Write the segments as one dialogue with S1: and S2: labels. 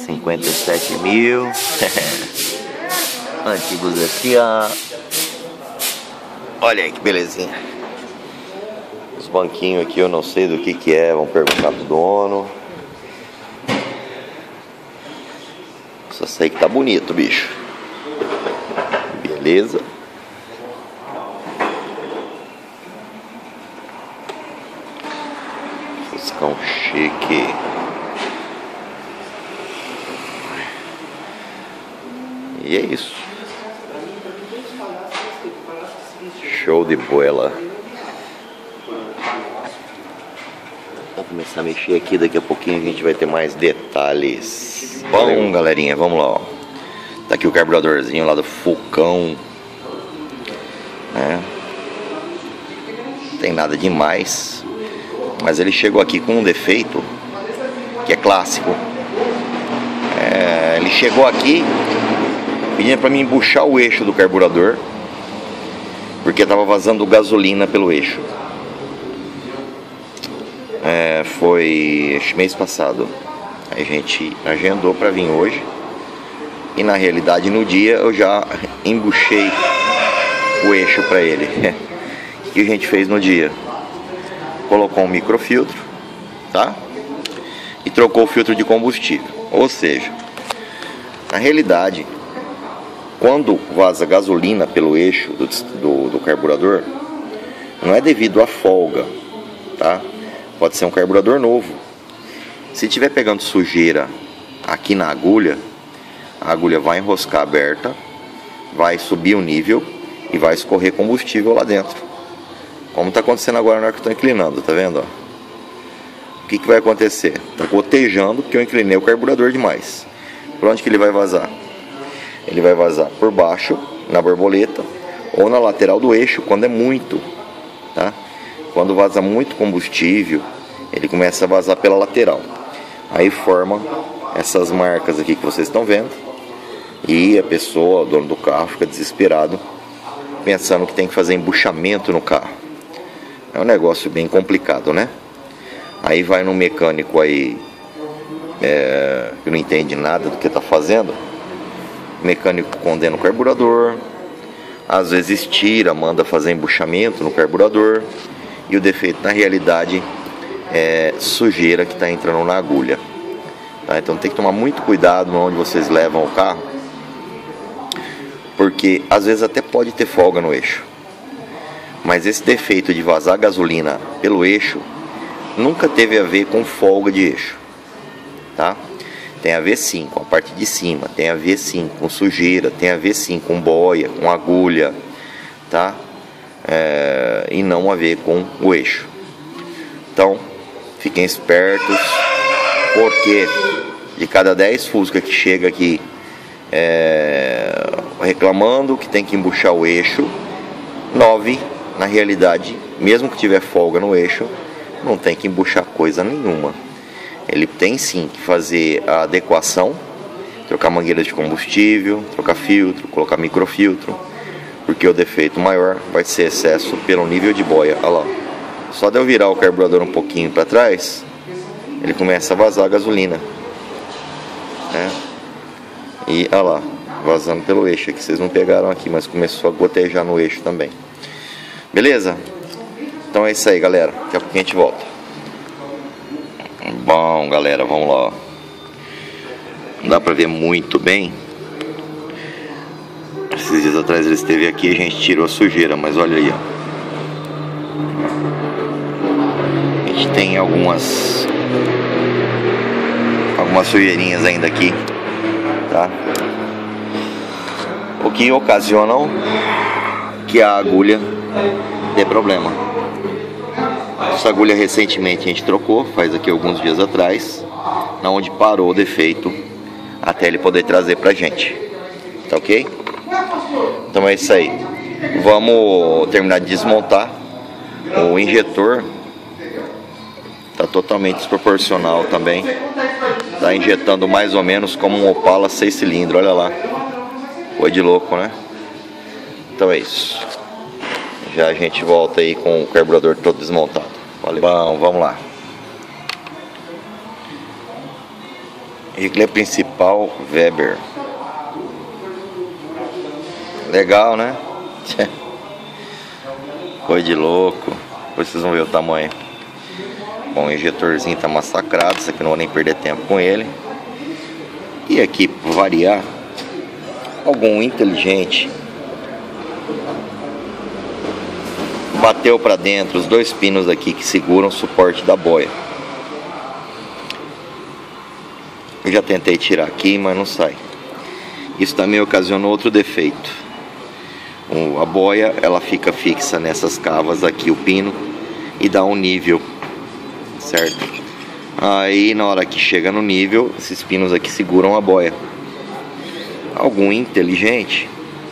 S1: 57.000. Antigos aqui, ó. Olha aí que belezinha. Os banquinhos aqui eu não sei do que é, vamos perguntar pro dono. Só sei que tá bonito, bicho. Beleza. Fuscão chique. E é isso. Show de bola. Vou começar a mexer aqui, daqui a pouquinho a gente vai ter mais detalhes. Bom, galerinha, vamos lá, ó. Tá aqui o carburadorzinho lá do Fulcão, né? Não tem nada demais, mas ele chegou aqui com um defeito que é clássico. Ele chegou aqui pedindo pra mim embuchar o eixo do carburador, porque tava vazando gasolina pelo eixo. Foi mês passado. A gente agendou para vir hoje. E na realidade no dia eu já embuchei o eixo para ele. O que a gente fez no dia? Colocou um microfiltro, tá? E trocou o filtro de combustível. Ou seja, na realidade, quando vaza gasolina pelo eixo do carburador, não é devido à folga, tá? Pode ser um carburador novo. Se estiver pegando sujeira aqui na agulha, a agulha vai enroscar aberta, vai subir o nível e vai escorrer combustível lá dentro. Como está acontecendo agora na hora que eu estou inclinando, tá vendo? Ó? O que vai acontecer? Está gotejando porque eu inclinei o carburador demais. Por onde que ele vai vazar? Ele vai vazar por baixo, na borboleta, ou na lateral do eixo, quando é muito, tá? Quando vaza muito combustível, ele começa a vazar pela lateral. Aí forma essas marcas aqui que vocês estão vendo. E a pessoa, o dono do carro, fica desesperado, pensando que tem que fazer embuchamento no carro. É um negócio bem complicado, né? Aí vai no mecânico aí, que não entende nada do que está fazendo. O mecânico condena o carburador. Às vezes tira, manda fazer embuchamento no carburador. E o defeito na realidade é sujeira que está entrando na agulha, tá? Então tem que tomar muito cuidado onde vocês levam o carro, porque às vezes até pode ter folga no eixo, mas esse defeito de vazar gasolina pelo eixo nunca teve a ver com folga de eixo, tá? Tem a ver sim com a parte de cima, tem a ver sim com sujeira, tem a ver sim com boia, com agulha, tá? E não a ver com o eixo. Então fiquem espertos, porque de cada 10 Fusca que chega aqui reclamando que tem que embuchar o eixo, 9 na realidade, mesmo que tiver folga no eixo, não tem que embuchar coisa nenhuma. Ele tem sim que fazer a adequação, trocar mangueira de combustível, trocar filtro, colocar microfiltro, porque o defeito maior vai ser excesso pelo nível de boia. Olha lá, só de eu virar o carburador um pouquinho para trás, ele começa a vazar a gasolina, né? E olha lá, vazando pelo eixo aqui, vocês não pegaram aqui, mas começou a gotejar no eixo também. Beleza? Então é isso aí, galera, daqui a pouquinho a gente volta. Bom, galera, vamos lá. Não dá pra ver muito bem. Esses dias atrás ele esteve aqui e a gente tirou a sujeira, mas olha aí, ó. A gente tem algumas sujeirinhas ainda aqui, tá? O que ocasionam que a agulha dê problema. Essa agulha recentemente a gente trocou, faz aqui alguns dias atrás, na onde parou o defeito, até ele poder trazer pra gente, tá ok? Então é isso aí. Vamos terminar de desmontar. O injetor tá totalmente desproporcional também. Tá injetando mais ou menos como um Opala 6 cilindros, olha lá. Foi de louco, né? Então é isso. Já a gente volta aí com o carburador todo desmontado. Valeu. Bom, vamos lá. Reglé principal Weber. Legal, né? Coisa de louco. Depois vocês vão ver o tamanho. Bom, o injetorzinho tá massacrado. Isso aqui não vou nem perder tempo com ele. E aqui, para variar, algum inteligente bateu para dentro os dois pinos aqui que seguram o suporte da boia. Eu já tentei tirar aqui, mas não sai. Isso também ocasionou outro defeito. A boia, ela fica fixa nessas cavas aqui, o pino, e dá um nível, certo? Aí na hora que chega no nível, esses pinos aqui seguram a boia. Algum inteligente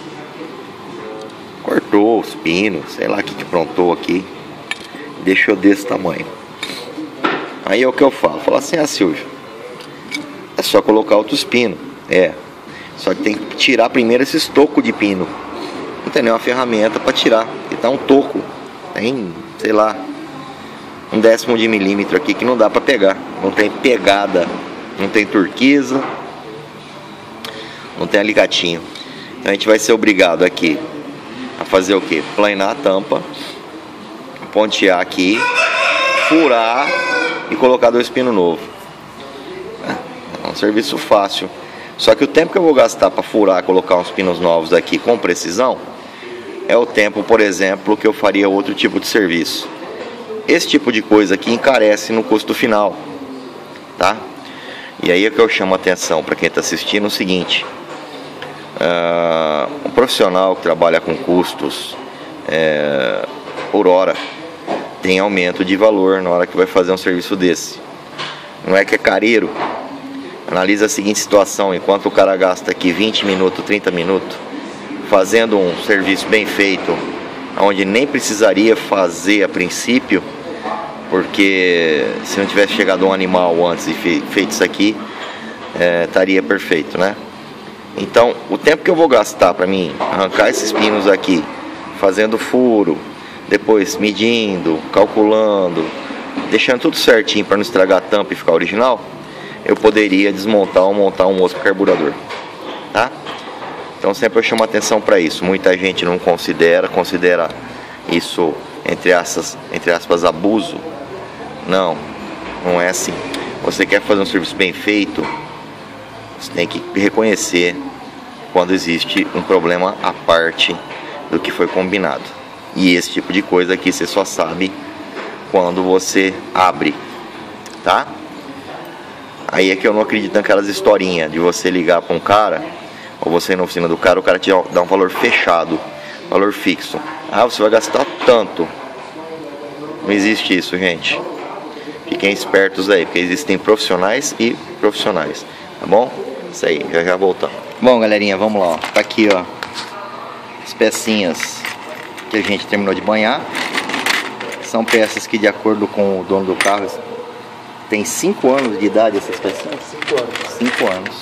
S1: cortou os pinos, sei lá o que aprontou aqui, deixou desse tamanho. Aí é o que eu falo, falo assim: ah, Silvio, é só colocar outros pinos. Só que tem que tirar primeiro esses tocos de pino. Não tem nenhuma ferramenta para tirar, e tá um toco, tem, sei lá, 1/10 de milímetro aqui que não dá para pegar. Não tem pegada, não tem turquesa, não tem alicatinho. Então a gente vai ser obrigado aqui a fazer o que? Planar a tampa, pontear aqui, furar e colocar dois pinos novos. É um serviço fácil. Só que o tempo que eu vou gastar para furar, colocar uns pinos novos aqui com precisão, é o tempo, por exemplo, que eu faria outro tipo de serviço. Esse tipo de coisa aqui encarece no custo final, tá? E aí é que eu chamo a atenção para quem está assistindo o seguinte: um profissional que trabalha com custos por hora tem aumento de valor na hora que vai fazer um serviço desse. Não é que é careiro. Analisa a seguinte situação: enquanto o cara gasta aqui 20 minutos, 30 minutos fazendo um serviço bem feito, onde nem precisaria fazer a princípio, porque se não tivesse chegado um animal antes e feito isso aqui, estaria perfeito, né? Então, o tempo que eu vou gastar para mim arrancar esses pinos aqui, fazendo furo, depois medindo, calculando, deixando tudo certinho para não estragar a tampa e ficar original, eu poderia desmontar ou montar um outro carburador, tá? Então sempre eu chamo atenção para isso. Muita gente não considera isso, entre aspas, abuso. Não é assim. Você quer fazer um serviço bem feito, você tem que reconhecer quando existe um problema à parte do que foi combinado. E esse tipo de coisa aqui você só sabe quando você abre, tá? Aí é que eu não acredito naquelas historinhas de você ligar para um cara, ou você ir na oficina do cara, o cara te dá um valor fechado, valor fixo. Ah, você vai gastar tanto. Não existe isso, gente. Fiquem espertos aí, porque existem profissionais e profissionais, tá bom? Isso aí, já voltamos. Bom, galerinha, vamos lá, ó. Tá aqui, ó, as pecinhas que a gente terminou de banhar. São peças que, de acordo com o dono do carro, tem 5 anos de idade essas pecinhas?
S2: 5 anos.
S1: 5 anos.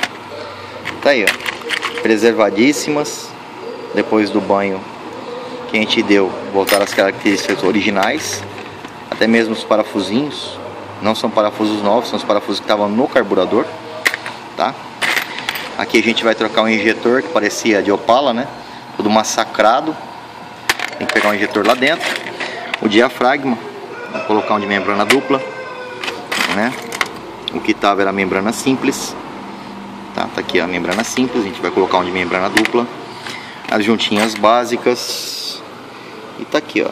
S1: Tá aí, ó. Preservadíssimas. Depois do banho que a gente deu, voltaram às características originais. Até mesmo os parafusinhos. Não são parafusos novos, são os parafusos que estavam no carburador. Tá? Aqui a gente vai trocar um injetor que parecia de Opala, né? Tudo massacrado. Tem que pegar um injetor lá dentro. O diafragma, vou colocar um de membrana dupla, né? O que tava era a membrana simples, tá aqui a membrana simples, a gente vai colocar um de membrana dupla. As juntinhas básicas. E tá aqui, ó.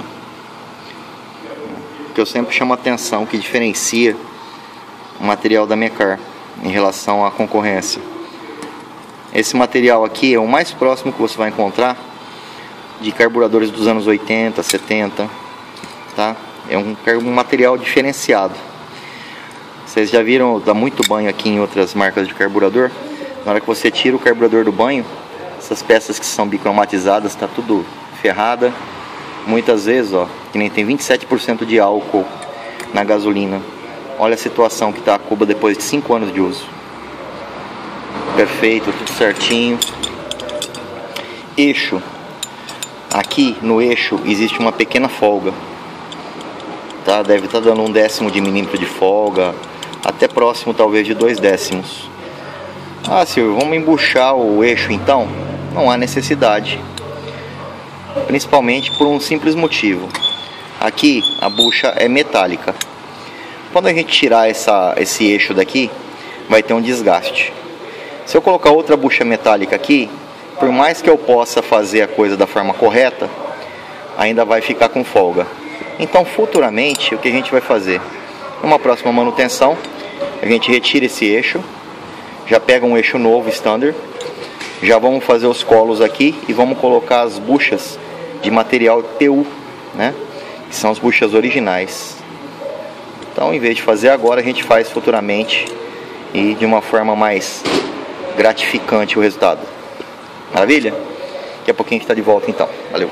S1: Que eu sempre chamo a atenção, que diferencia o material da Mecar em relação à concorrência. Esse material aqui é o mais próximo que você vai encontrar de carburadores dos anos 80, 70, tá? É um material diferenciado. Vocês já viram, dá muito banho aqui em outras marcas de carburador. Na hora que você tira o carburador do banho, essas peças que são bicromatizadas, tá tudo ferrada. Muitas vezes, ó, que nem tem 27% de álcool na gasolina. Olha a situação que tá a cuba depois de 5 anos de uso. Perfeito, tudo certinho. Eixo. Aqui no eixo existe uma pequena folga, tá? Deve estar dando 1/10 de milímetro de folga, até próximo talvez de 2/10. Ah, Silvio, vamos embuchar o eixo então? Não há necessidade, principalmente por um simples motivo. Aqui a bucha é metálica. Quando a gente tirar esse eixo daqui, vai ter um desgaste. Se eu colocar outra bucha metálica aqui, por mais que eu possa fazer a coisa da forma correta, ainda vai ficar com folga. Então futuramente o que a gente vai fazer? Numa próxima manutenção, a gente retira esse eixo, já pega um eixo novo standard, já vamos fazer os colos aqui e vamos colocar as buchas de material PU, né? Que são as buchas originais. Então, em vez de fazer agora, a gente faz futuramente e de uma forma mais gratificante o resultado. Maravilha? Daqui a pouquinho a gente está de volta então. Valeu!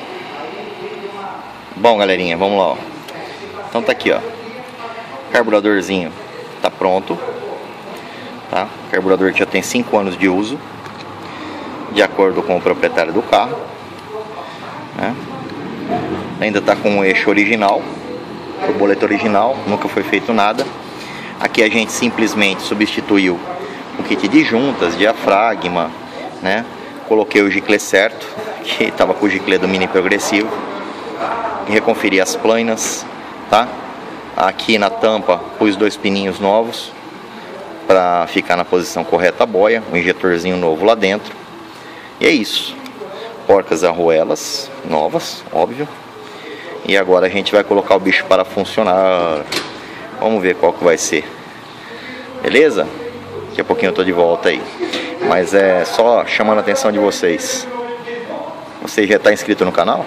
S1: Bom, galerinha, vamos lá, ó. Então tá aqui, ó. Carburadorzinho tá pronto, tá? Carburador que já tem 5 anos de uso, de acordo com o proprietário do carro, né? Ainda tá com o eixo original, borboleta original, nunca foi feito nada. Aqui a gente simplesmente substituiu o kit de juntas, diafragma, né? Coloquei o giclê certo, que estava com o giclê do mini progressivo. Reconferi as planas, tá? Aqui na tampa pus 2 pininhos novos para ficar na posição correta a boia, um injetorzinho novo lá dentro. E é isso. Porcas arruelas novas, óbvio. E agora a gente vai colocar o bicho para funcionar. Vamos ver qual que vai ser. Beleza? Daqui a pouquinho eu tô de volta aí. Mas é só chamando a atenção de vocês. Você já está inscrito no canal?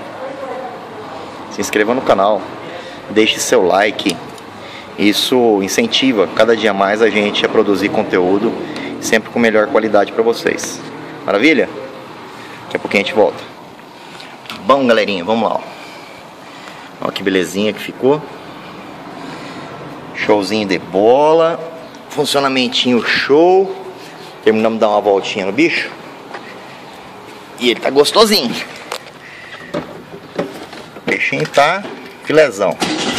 S1: Se inscreva no canal, deixe seu like, isso incentiva cada dia mais a gente a produzir conteúdo sempre com melhor qualidade para vocês. Maravilha? Daqui a pouquinho a gente volta. Bom, galerinha, vamos lá, ó. Olha que belezinha que ficou. Showzinho de bola, funcionamentinho show. Terminamos de dar uma voltinha no bicho e ele tá gostosinho. O peixinho tá filézão.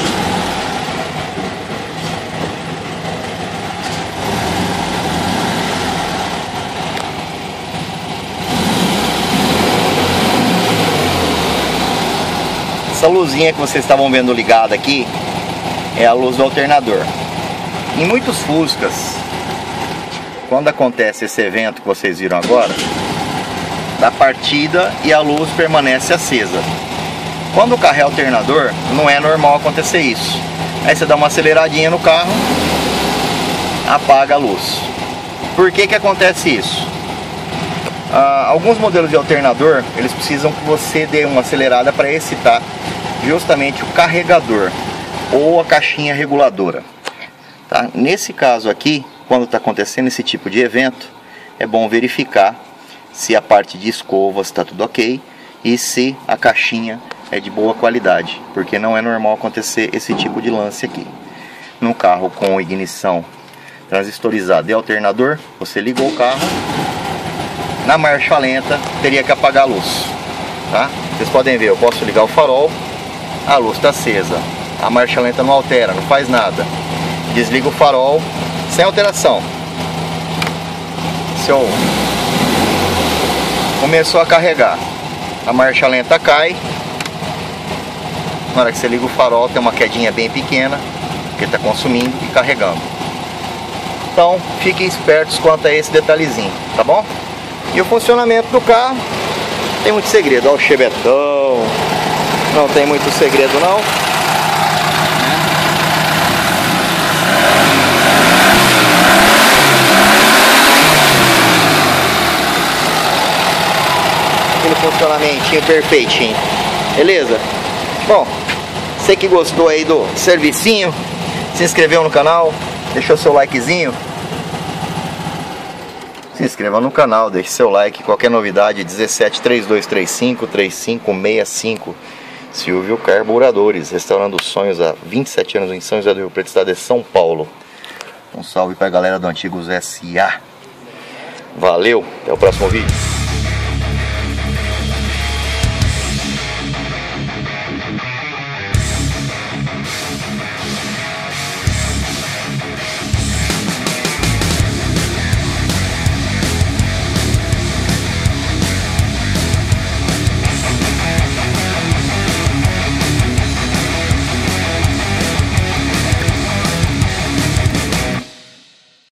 S1: Essa luzinha que vocês estavam vendo ligada aqui é a luz do alternador. Em muitos Fuscas, quando acontece esse evento que vocês viram agora, da partida e a luz permanece acesa. Quando o carro é alternador, não é normal acontecer isso. Aí você dá uma aceleradinha no carro, apaga a luz. Por que que acontece isso? Alguns modelos de alternador, eles precisam que você dê uma acelerada para excitar justamente o carregador ou a caixinha reguladora, tá? Nesse caso aqui, quando está acontecendo esse tipo de evento, é bom verificar se a parte de escovas está tudo ok e se a caixinha é de boa qualidade, porque não é normal acontecer esse tipo de lance aqui. No carro com ignição transistorizada e alternador, você ligou o carro, na marcha lenta teria que apagar a luz, tá? Vocês podem ver, eu posso ligar o farol, a luz está acesa, a marcha lenta não altera, não faz nada. Desliga o farol sem alteração. Se eu começou a carregar, a marcha lenta cai. Na hora que você liga o farol tem uma quedinha bem pequena, porque está consumindo e carregando. Então fiquem espertos quanto a esse detalhezinho, tá bom? E o funcionamento do carro tem muito segredo. Olha o chebetão, não tem muito segredo não. Aquele funcionamentinho perfeitinho, beleza? Bom, você que gostou aí do servicinho, se inscreveu no canal, deixou seu likezinho, se inscreva no canal, deixe seu like. Qualquer novidade, 17 3235 3565. Silvio Carburadores, restaurando sonhos há 27 anos em São José do Rio Preto, estado de São Paulo. Um salve pra galera do Antigos SA. Valeu, até o próximo vídeo.